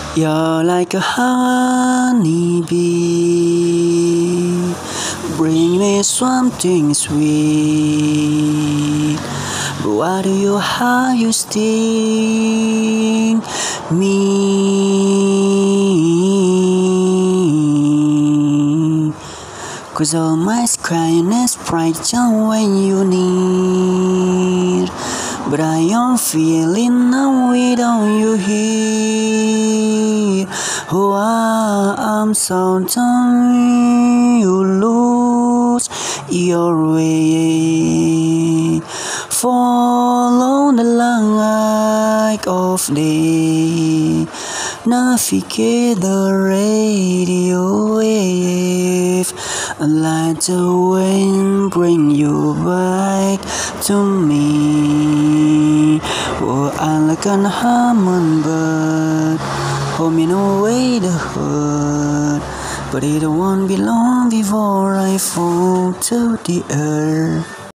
You're like a honeybee. Bring me something sweet. But why do you how you sting me? 'Cause all my crying is frightened when you need. But I am feeling now without you here. Oh, I'm so done. You lose your way. Follow the light of day. Navigate the radio wave. And let the wind bring you back to me. Oh, I'm like a hummingbird, homing away the hurt. But it won't be long before I fall to the earth.